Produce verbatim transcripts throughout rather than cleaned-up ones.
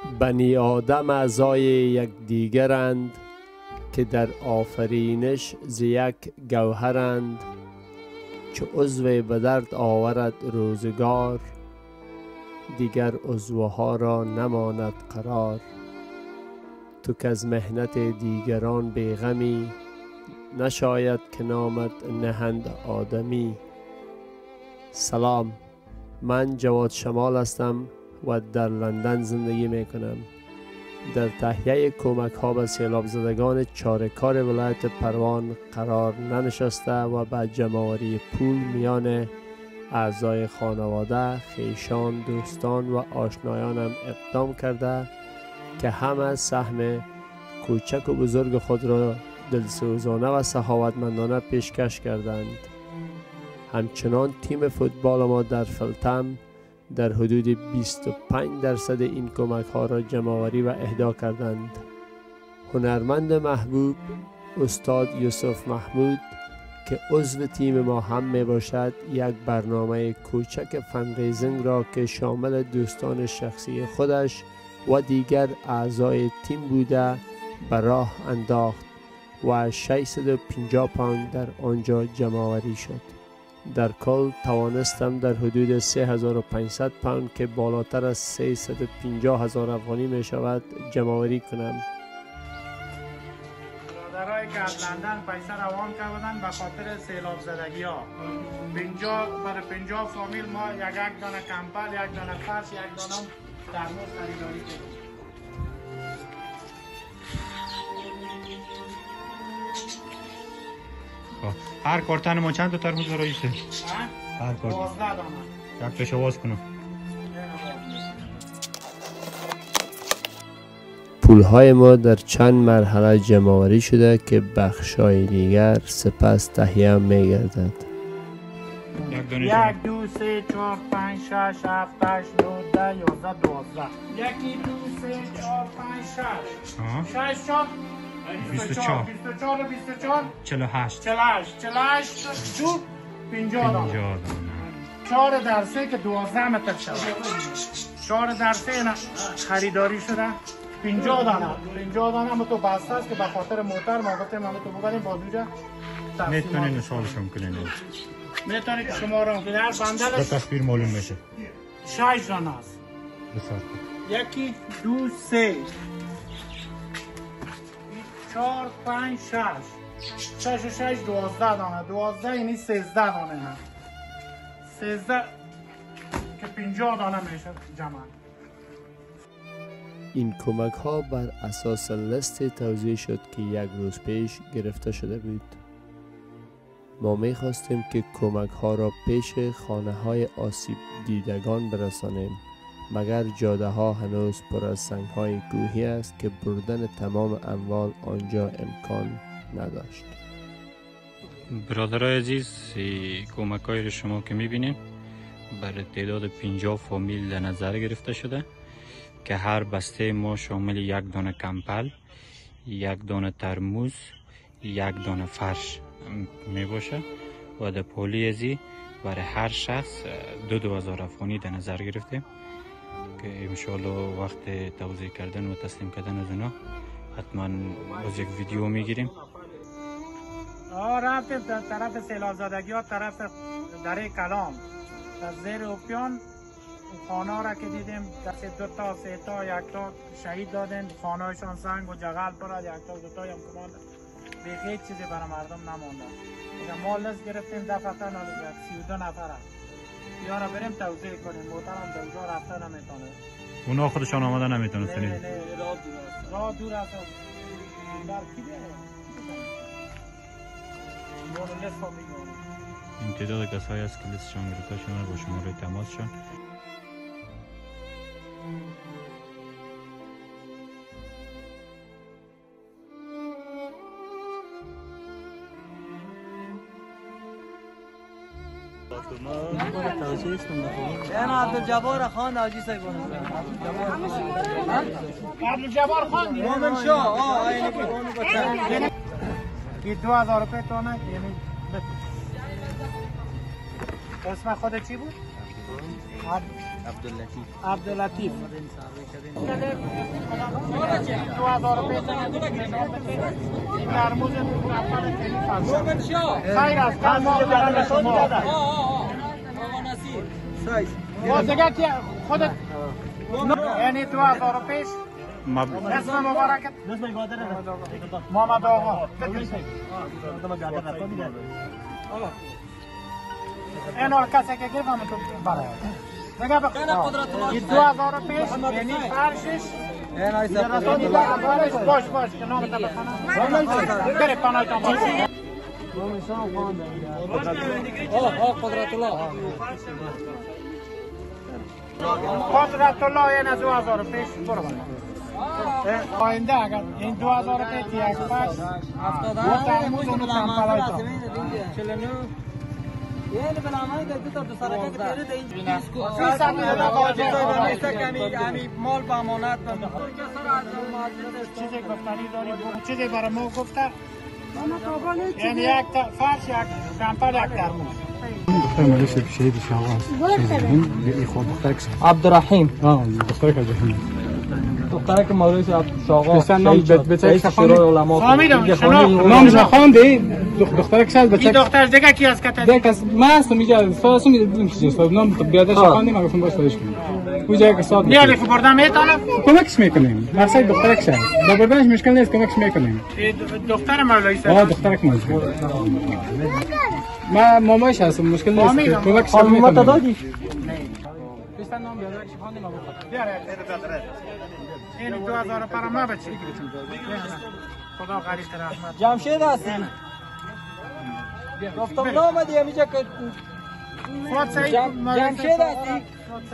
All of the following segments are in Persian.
بنی آدم اعضای یک دیگرند که در آفرینش ز یک گوهرند. چو عضو به درد آورد روزگار دیگر عضوها را نماند قرار. تو که از محنت دیگران بیغمی نشاید که نامت نهند آدمی. سلام، من جواد شمال هستم و در لندن زندگی می کنم. در تهیه کمک ها به سیلاب زدگان چهاریکار ولایت پروان قرار ننشسته و به جمع‌آوری پول میان اعضای خانواده، خویشان، دوستان و آشنایانم اقدام کرده که همه سهم کوچک و بزرگ خود را دلسوزانه و سخاوتمندانه پیشکش کردند. همچنان تیم فوتبال ما در فلتم در حدود بیست و پنج درصد این کمک ها را جمع‌آوری و اهدا کردند. هنرمند محبوب استاد یوسف محمود که عضو تیم ما هم می باشد یک برنامه کوچک فندریزینگ را که شامل دوستان شخصی خودش و دیگر اعضای تیم بوده به راه انداخت و ششصد و پنجاه پوند در آنجا جمع‌آوری شد. در کل توانستم در حدود سه هزار و پانصد پوند که بالاتر از سیصد و پنجاه هزار افغانی می شود جمع‌آوری کنم. برادرایی که از لندن پیسه روان کردن به خاطر سیلاب زدگی ها برای پنجاه فامیل ما یک یک دانه کمپل، یک دانه فرش، یک دانه ترمز خریداری کردیم. هر کارتن ما چند تا ترمز رئیسه؟ هر کارت دوازده دانه. یک تاشو باز کنم. پولهای ما در چند مرحله جمع‌آوری شده که بخشای دیگر سپس تهیه می گردد. یک دو سه چهار پنج شش هفت هشت نه ده یازده دوازده. یکی دو سه چهار پنج شش. شش چهار بیست و چهار بیست و چهار بیست و چهار چهل و هشت چهل و هشت چهل و هشت دو پنجاه دانه. چهار در سه که دوازده متر شد. چهار در سه خریداری شده. پنجاه دانه. پنجاه دانه هم تو بسته است که به خاطر موتر ما گفتیم ما تو ببریم بازوجا. میتونین نشالشون کنین. میتونی که شما را که در بندلش به تصویر معلوم میشه. شش دانه است. بسیار یکی دو سه چهار پنج شش شش و شش دوازده دانه. دوازده یعنی سیزده دانه هم. سیزده که پنجاه دانه میشه جمع. این کمک ها بر اساس لیست توزیع شد که یک روز پیش گرفته شده بود. ما می خواستیم که کمک ها را پیش خانه های آسیب دیدگان برسانیم، مگر جاده ها هنوز پر از سنگ های کوهی است که بردن تمام اموال آنجا امکان نداشت. برادرای عزیز، کمک های شما که میبینید برای تعداد پنجاه فامیل در نظر گرفته شده که هر بسته ما شامل یک دانه کمپل، یک دانه ترموز، یک دانه فرش می باشه و در پولی ازی برای هر شخص دو دو هزار افغانی در نظر گرفتیم که انشاءالله وقت توزیع کردن و تسلیم کردن از اونا حتما باز یک ویدیو میگیریم. آه رفتیم در طرف سیلاب زدگی ها، طرف دره کلام در زیر اوپیان خانه را که دیدیم دست دو تا سه تا یک تا شهید دادن، خانه هایشان سنگ و جغل پرد، یک تا دو تا هم کمان به هیچ چیزی برای مردم نمانده. دیگه ما لست گرفتیم دفعه سی و دو نفره یا را بریم توزیع کنیم. محترم دوزار رفته نمیتونه. اونا خودشان آمده نمیتونه نه نه راه دور است. راه دور است. در کی بیه؟ مورد لست ها میگوانیم. این تعداد کسایی است که لستشان گرفته شده با شماره تماسشان. انا عبدالجبار خان حاجی صاحب عبدالجبار خان مومن شاه اه اینه که اونو بچه این دو هزار روپیه تو نه یعنی اسم خود چی بود؟ عبداللطیف عبداللطیف دو هزار و بیست ترموز خیر است ما بدن شما بازگه که خودت یعنی دو هزار و بیست اسم مبارکت محمد آقا این اور کسی که گفتم تو برای نگاه بخواه این دو هزار و بیست یعنی فرشش باش باش که نامت بخوانم بره پانایتان باش قدرت الله قدرت الله این دو هزار و بیست برو آینده اگر این دو هزار و بیست یک فرش دو ترموز اونو کمپلایتان یعنی بلامای دو تا دو سرکه که پیره ده اینجا سی سمیده دا باجه نیسته که همی مال با امانت چیزی گفتنی داری چیزی برای ما گفته یعنی یک فرش یک کمپل یک ترموز دختر مالش شهید شاغا عبدالرحیم اه دختر که جهنم دختره که مولوی شاغا بسن نام بچه که فهمیدم شناخت نامش خواندی دختر که شد بچه این دختر دیگه کی است که دیگه از ما هستم اینجا سواسو میدونم چیزی است نام بیادش خواندیم ما گفتم باش سرش کنیم اونجا که ساعت میاری خبردم میتونم کمکش میکنیم مقصد دختر که شد در بردنش مشکل نیست کمکش میکنیم دختر مولوی است آه دختر که مولوی ما مامایش هستم مشکل نیست کمکش ما دادی بسن نام بیادش خواندیم ما این دو هزار پر ما بچه خدا غریق رحمت جمشید هستی گفتم نامدی همیجا که خود سعید جمشید هستی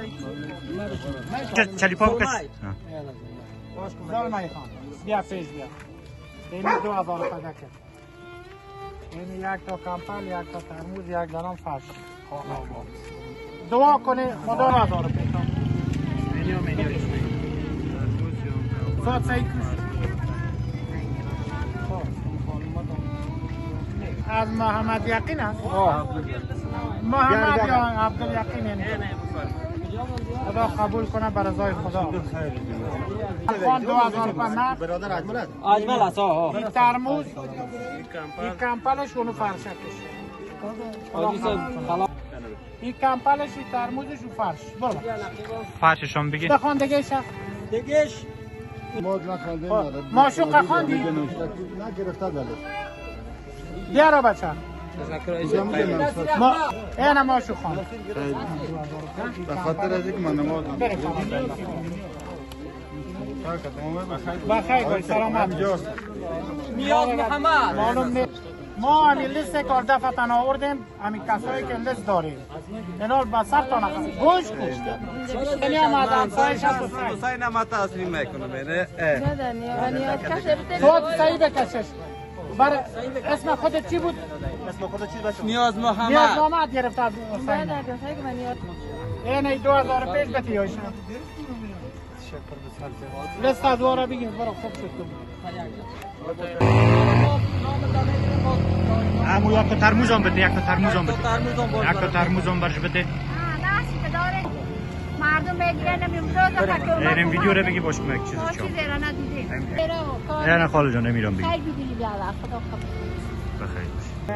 چلی پا بکش ظالمه خان بیا فیز بیا این دو هزار پر کرد این یک تا کمپل یک تا ترموز یک دانم فرش دعا کنه خدا هزار پر اینیو منیوش صوت سعید از محمد یقین است محمد یا عبدالیقین خدا قبول کنه بر رضای خدا خان دو هزار پناه برادر اجمل است اجمل است ها این ترموز این کمپلش اونو فرشکش این کمپلش این ترموزش و فرش برو فرششون بگی بخوان دیگه شخص دیگهش ماشوقه خواندی؟ نه گرفته داره بیارا بچه ما اینه ماشوق خواند به خاطر از اینکه من نماز بخیر باید سلامت نیاز محمد معلوم نیست ما همین لیست کار دفتن آوردیم همین کسایی که لیست داریم اینال با سر تا نخواهد گوش کن اینی هم از همسایش هست حسین هم تصمیم میکنه بینه تو سعی بکشش برای اسم خودت چی بود؟ اسم خودت چی باشه؟ نیاز محمد نیاز محمد گرفته از حسین اینه دو هزار پیش بتی هایشن لیست از وارا بگیم برای خوب شد امو یک تا ترموز هم بده یک تا ترموز هم بده یک تا ترموز هم برش بده مردم بگیرن نمیمونه این ویدیو رو بگی باش کمک چیزی چون چیزی را ندیدیم نه خاله جان نمیرم بگی خیلی بیدیلی بیاده خدا بخیر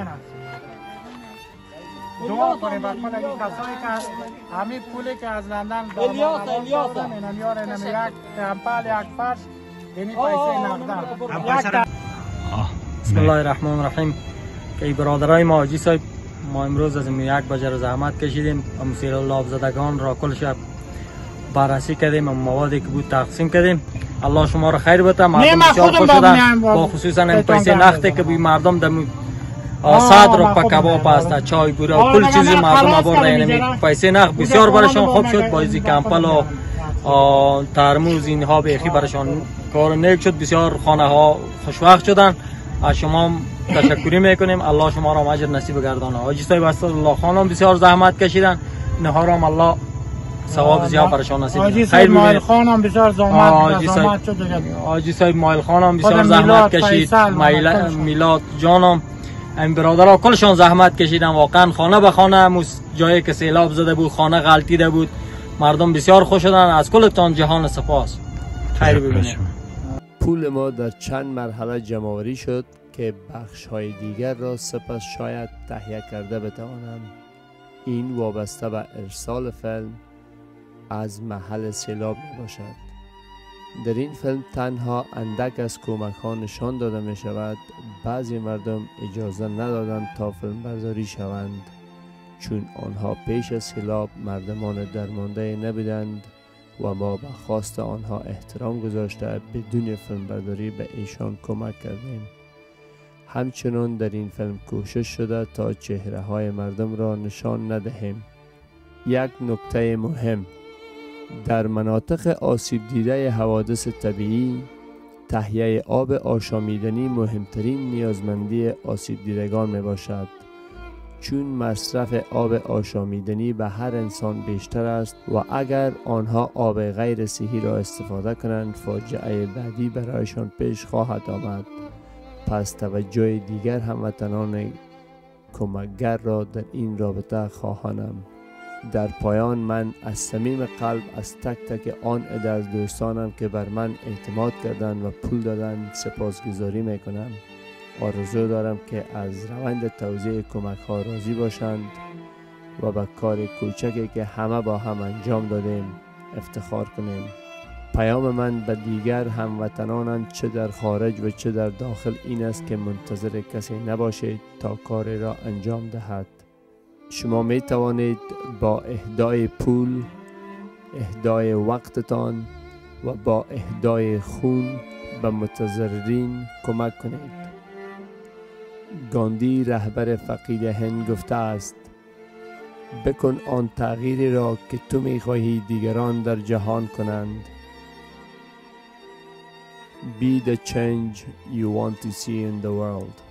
دعا کنیم بر خود این کسایی که همین پولی که از لندن الیاس الیاس اینم یار اینم یک کمپل یک فرش یعنی پیسه نقدن بسم الله الرحمن الرحیم ای برادرای ما حاجی صاحب ما امروز از یک بجه زحمت کشیدیم و سیلاب زدگان را کل شب بررسی کردیم و موادی که بود تقسیم کردیم الله شما را خیر بده مردم بسیار خوش شدن با خصوصا این پیسه نقدی که بی مردم دم صد روپا کباب است چای بوره و کل چیز مردم آورده یعنی پیسه نقد بسیار برشان خوب شد با از کمپل و ترموز اینها بیخی برشان کار نیک شد بسیار خانه ها خوشوقت شدن از شما تشکری میکنیم الله شما را اجر نصیب گردانه حاجی صاحب الله خانم بسیار زحمت کشیدن اینها را الله ثواب زیاد برشان نصیب حاجی صاحب مایل خانم بسیار زحمت زحمت شد حاجی صاحب مایل خانم بسیار زحمت کشید میلاد جانم این برادرها کلشان زحمت کشیدن واقعا خانه به خانه جایی که سیلاب زده بود خانه غلطیده بود مردم بسیار خوش شدن. از کلتان جهان سپاس. خیر ببینید. پول ما در چند مرحله جمع‌آوری شد که بخش های دیگر را سپس شاید تهیه کرده بتوانم. این وابسته به ارسال فیلم از محل سیلاب می باشد. در این فیلم تنها اندک از کمک ها نشان داده می شود. بعضی مردم اجازه ندادند تا فیلم برداری شوند چون آنها پیش از سیلاب مردمان درمانده نبودند و ما به خواست آنها احترام گذاشته بدون فیلم برداری به ایشان کمک کردیم. همچنان در این فیلم کوشش شده تا چهره های مردم را نشان ندهیم. یک نکته مهم: در مناطق آسیب دیده حوادث طبیعی تهیه آب آشامیدنی مهمترین نیازمندی آسیب دیدگان می باشد چون مصرف آب آشامیدنی به هر انسان بیشتر است و اگر آنها آب غیر صحی را استفاده کنند فاجعه بعدی برایشان پیش خواهد آمد. پس توجه دیگر هموطنان کمکگر را در این رابطه خواهانم. در پایان من از صمیم قلب از تک تک آن عده از دوستانم که بر من اعتماد کردند و پول دادند سپاسگزاری میکنم. آرزو دارم که از روند توزیع کمک ها راضی باشند و به کار کوچکی که همه با هم انجام دادیم افتخار کنیم. پیام من به دیگر هموطنانند چه در خارج و چه در داخل این است که منتظر کسی نباشید تا کار را انجام دهد. شما می توانید با اهدای پول، اهدای وقتتان و با اهدای خون به متضررین کمک کنید. گاندی رهبر فقید هند گفته است: بکن آن تغییری را که تو می خواهی دیگران در جهان کنند. Be the change you want to see in the world.